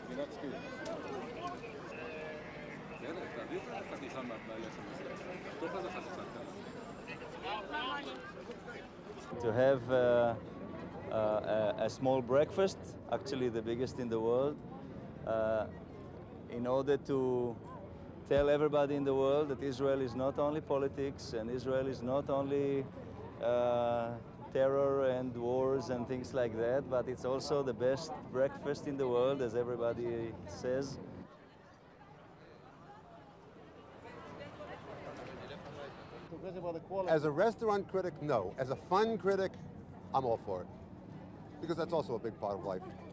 To have a small breakfast, actually the biggest in the world, in order to tell everybody in the world that Israel is not only politics and Israel is not only terror and wars and things like that, but it's also the best breakfast in the world, as everybody says. As a restaurant critic, no. As a fun critic, I'm all for it. Because that's also a big part of life.